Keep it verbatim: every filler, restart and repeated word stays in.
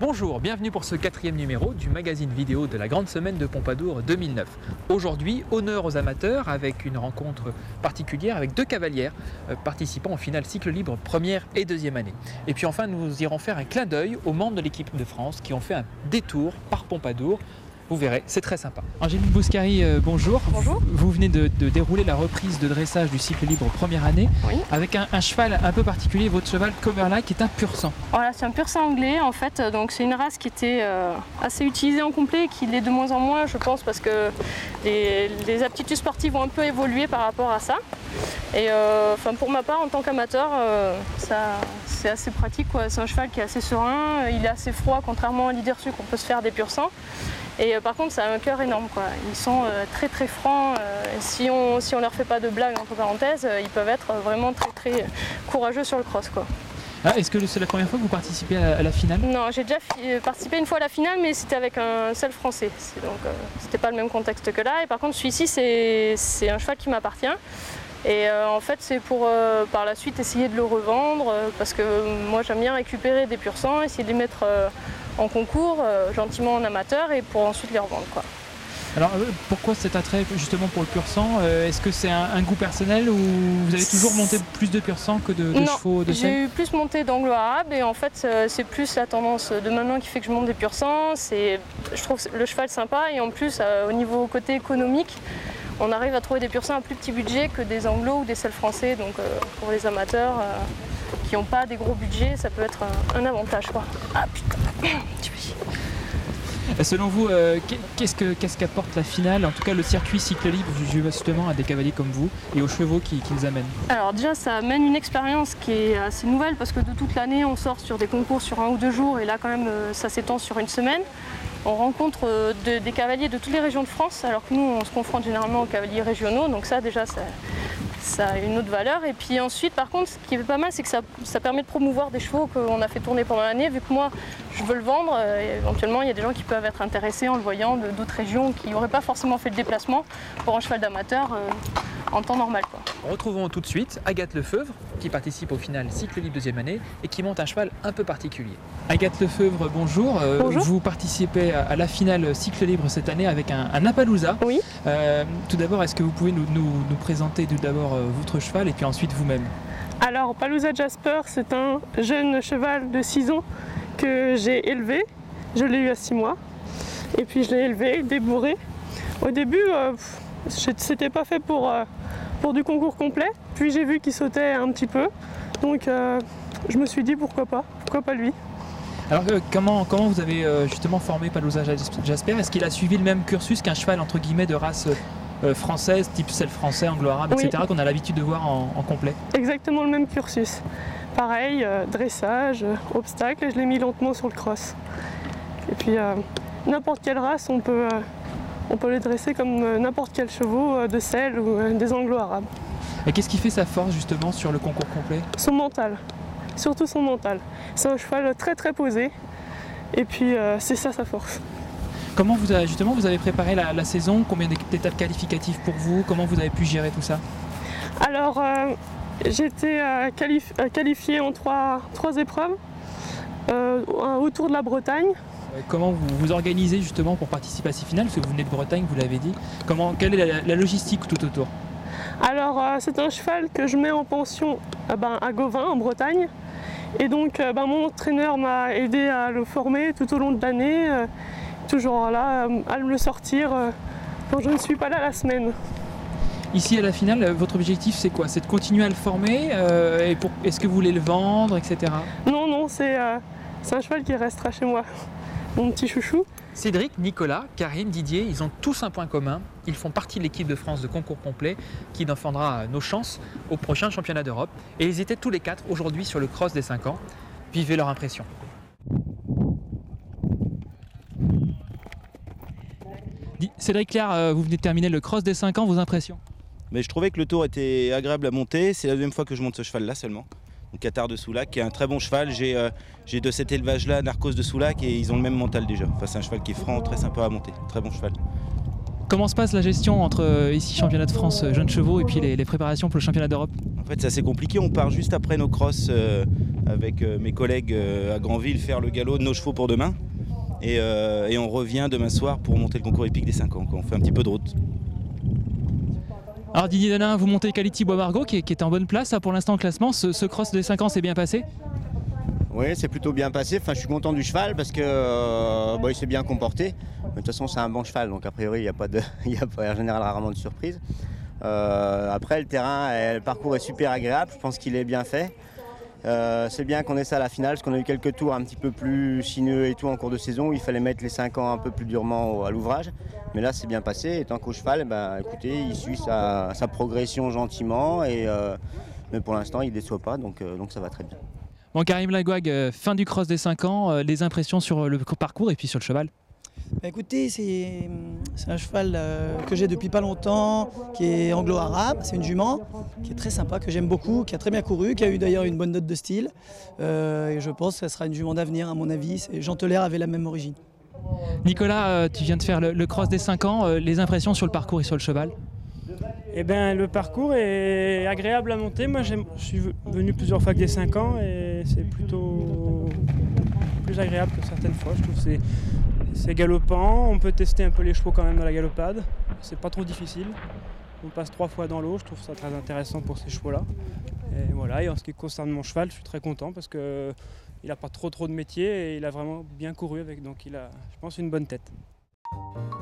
Bonjour, bienvenue pour ce quatrième numéro du magazine vidéo de la Grande Semaine de Pompadour deux mille neuf. Aujourd'hui, honneur aux amateurs avec une rencontre particulière avec deux cavalières euh, participant au final cycle libre première et deuxième année. Et puis enfin, nous irons faire un clin d'œil aux membres de l'équipe de France qui ont fait un détour par Pompadour. Vous verrez, c'est très sympa. Angélique Bouscari, euh, bonjour. Bonjour. Vous, vous venez de, de dérouler la reprise de dressage du cycle libre première année Oui. avec un, un cheval un peu particulier, votre cheval Coverla qui est un pur sang. Voilà, c'est un pur sang anglais en fait, donc c'est une race qui était euh, assez utilisée en complet, qui l'est de moins en moins je pense parce que les, les aptitudes sportives ont un peu évolué par rapport à ça. Et euh, enfin, pour ma part en tant qu'amateur, euh, ça, c'est assez pratique, quoi. C'est un cheval qui est assez serein, il est assez froid contrairement à Leadersuc, on peut se faire des pur sangs. Et euh, par contre, ça a un cœur énorme, quoi. Ils sont euh, très très francs. Euh, si on si on leur fait pas de blagues entre parenthèses, euh, ils peuvent être vraiment très très courageux sur le cross, quoi. Ah, est-ce que c'est la première fois que vous participez à, à la finale? Non, j'ai déjà participé une fois à la finale, mais c'était avec un seul français. Donc euh, c'était pas le même contexte que là. Et par contre, celui-ci, c'est c'est un cheval qui m'appartient. Et euh, en fait, c'est pour euh, par la suite essayer de le revendre, euh, parce que euh, moi j'aime bien récupérer des pur sangs, essayer de les mettre euh, en concours, euh, gentiment en amateur, et pour ensuite les revendre, quoi. Alors euh, pourquoi cet attrait justement pour le pur sang? euh, Est-ce que c'est un, un goût personnel ou vous avez toujours monté plus de pur sang que de, de non, chevaux de selle? J'ai eu plus monté d'anglo-arabe, et en fait euh, c'est plus la tendance de maintenant qui fait que je monte des pur sangs. C'est, je trouve le cheval sympa, et en plus euh, au niveau côté économique, on arrive à trouver des pur sangs à plus petit budget que des anglos ou des selles français, donc euh, pour les amateurs euh, qui n'ont pas des gros budgets, ça peut être un, un avantage, quoi. Ah putain, tu Et selon vous, euh, qu'est-ce que, qu'est-ce qu'apporte la finale, en tout cas le circuit cycle libre, justement à des cavaliers comme vous et aux chevaux qui, qui les amènent? Alors déjà, ça amène une expérience qui est assez nouvelle, parce que de toute l'année on sort sur des concours sur un ou deux jours, et là quand même ça s'étend sur une semaine. On rencontre de, des cavaliers de toutes les régions de France, alors que nous on se confronte généralement aux cavaliers régionaux, donc ça déjà ça, ça a une autre valeur. Et puis ensuite, par contre, ce qui est pas mal, c'est que ça, ça permet de promouvoir des chevaux qu'on a fait tourner pendant l'année. Vu que moi je veux le vendre, et éventuellement il y a des gens qui peuvent être intéressés en le voyant de d'autres régions qui n'auraient pas forcément fait le déplacement pour un cheval d'amateur euh, en temps normal, quoi. Retrouvons tout de suite Agathe Lefeuvre qui participe au final cycle libre deuxième année et qui monte un cheval un peu particulier. Agathe Lefeuvre, bonjour. Euh, bonjour. Vous participez à, à la finale cycle libre cette année avec un, un Appaloosa. Oui. Euh, tout d'abord, est-ce que vous pouvez nous, nous, nous présenter tout d'abord euh, votre cheval et puis ensuite vous-même? Alors, Appaloosa Jasper, c'est un jeune cheval de six ans que j'ai élevé. Je l'ai eu à six mois. Et puis je l'ai élevé, débourré. Au début, euh, c'était pas fait pour, euh, pour du concours complet. Puis j'ai vu qu'il sautait un petit peu. Donc euh, je me suis dit pourquoi pas, pourquoi pas lui. Alors euh, comment, comment vous avez euh, justement formé Appaloosa Jasper? Est-ce qu'il a suivi le même cursus qu'un cheval entre guillemets de race euh, française, type selle français, anglo-arabe, oui. et cetera, qu'on a l'habitude de voir en, en complet? Exactement le même cursus. Pareil, euh, dressage, euh, obstacle, et je l'ai mis lentement sur le cross. Et puis euh, n'importe quelle race, on peut, euh, on peut les dresser comme euh, n'importe quel chevaux euh, de selle ou euh, des anglo-arabes. Et qu'est-ce qui fait sa force justement sur le concours complet? Son mental, surtout son mental. C'est un cheval très très posé, et puis euh, c'est ça sa force. Comment vous avez, justement vous avez préparé la, la saison? Combien d'étapes qualificatives pour vous? Comment vous avez pu gérer tout ça? Alors euh, j'ai été euh, qualif qualifiée en trois, trois épreuves euh, autour de la Bretagne. Comment vous vous organisez justement pour participer à ces finales? Parce que vous venez de Bretagne, vous l'avez dit. Comment, quelle est la, la logistique tout autour? Alors euh, c'est un cheval que je mets en pension euh, ben, à Gauvin en Bretagne. Et donc euh, ben, mon entraîneur m'a aidé à le former tout au long de l'année. Euh, toujours là euh, à le sortir euh, quand je ne suis pas là la semaine. Ici à la finale, votre objectif c'est quoi? C'est de continuer à le former euh, et pour, est-ce que vous voulez le vendre, et cetera? Non, non, c'est euh, un cheval qui restera chez moi, mon petit chouchou. Cédric, Nicolas, Karine, Didier, ils ont tous un point commun. Ils font partie de l'équipe de France de concours complet qui défendra nos chances au prochain championnat d'Europe. Et ils étaient tous les quatre aujourd'hui sur le cross des cinq ans. Vivez leur impression. Cédric Claire, vous venez de terminer le cross des cinq ans, vos impressions? Mais je trouvais que le tour était agréable à monter. C'est la deuxième fois que je monte ce cheval-là seulement. Donc Qatar de Soulac, qui est un très bon cheval. J'ai euh, de cet élevage-là Narcos de Soulac et ils ont le même mental déjà. Enfin, c'est un cheval qui est franc, très sympa à monter. Très bon cheval. Comment se passe la gestion entre euh, ici championnat de France euh, jeunes chevaux et puis les, les préparations pour le championnat d'Europe? En fait, c'est assez compliqué. On part juste après nos crosses euh, avec euh, mes collègues euh, à Granville faire le galop de nos chevaux pour demain. Et, euh, et on revient demain soir pour monter le concours épique des cinq ans. Quoi. On fait un petit peu de route. Alors Didier Danin, vous montez Quality Bois Margaux qui, qui est en bonne place pour l'instant au classement. Ce, ce cross des cinq ans s'est bien passé? Oui, c'est plutôt bien passé. Enfin, je suis content du cheval parce que euh, bon, il s'est bien comporté. Mais de toute façon, c'est un bon cheval, donc a priori, il n'y a pas de, il y a pas, en général rarement de surprise. Euh, après, le terrain, le parcours est super agréable. Je pense qu'il est bien fait. Euh, c'est bien qu'on ait ça à la finale parce qu'on a eu quelques tours un petit peu plus sinueux et tout en cours de saison où il fallait mettre les cinq ans un peu plus durement à l'ouvrage. Mais là, c'est bien passé. Et tant qu'au cheval, ben, écoutez, il suit sa, sa progression gentiment. Et, euh, mais pour l'instant, il ne déçoit pas, donc, euh, donc ça va très bien. Bon, Karim Lagouag, euh, fin du cross des cinq ans, euh, les impressions sur le parcours et puis sur le cheval? Bah écoutez, c'est un cheval euh, que j'ai depuis pas longtemps, qui est anglo-arabe, c'est une jument, qui est très sympa, que j'aime beaucoup, qui a très bien couru, qui a eu d'ailleurs une bonne note de style. Euh, et je pense que ça sera une jument d'avenir à mon avis. Jean Teller avait la même origine. Nicolas, euh, tu viens de faire le, le cross des cinq ans, euh, les impressions sur le parcours et sur le cheval? Eh ben, le parcours est agréable à monter. Moi, je suis venu plusieurs fois que des cinq ans et c'est plutôt plus agréable que certaines fois. Je trouve que c'est, c'est galopant. On peut tester un peu les chevaux quand même dans la galopade. C'est pas trop difficile. On passe trois fois dans l'eau. Je trouve ça très intéressant pour ces chevaux-là. Et voilà. Et en ce qui concerne mon cheval, je suis très content parce que il n'a pas trop trop de métier et il a vraiment bien couru avec. Donc, il a, je pense, une bonne tête.